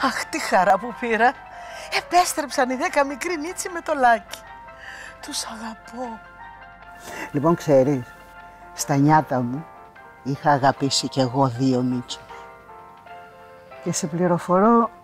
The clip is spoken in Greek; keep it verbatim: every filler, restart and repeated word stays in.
Αχ, τι χαρά που πήρα. Επέστρεψαν οι δέκα μικροί Νίτσι με το Λάκη. Τους αγαπώ. Λοιπόν, ξέρεις, στα νιάτα μου είχα αγαπήσει κι εγώ δύο Μίτσους. Και σε πληροφορώ